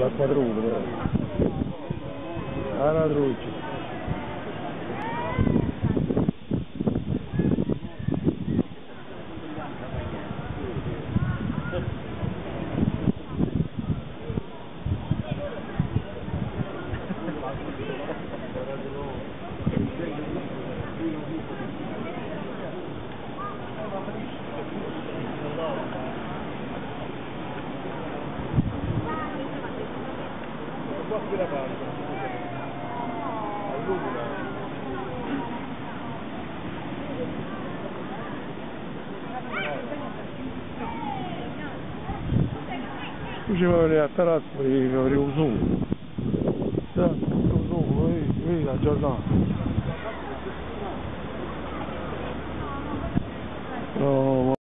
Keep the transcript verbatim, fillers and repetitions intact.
la quadrugola. Alla truce. Qua qui la parte allora tu ci vai a vedere a terrazzo per avere un zoom. Un zoom, vedi, vedi la giornata. No.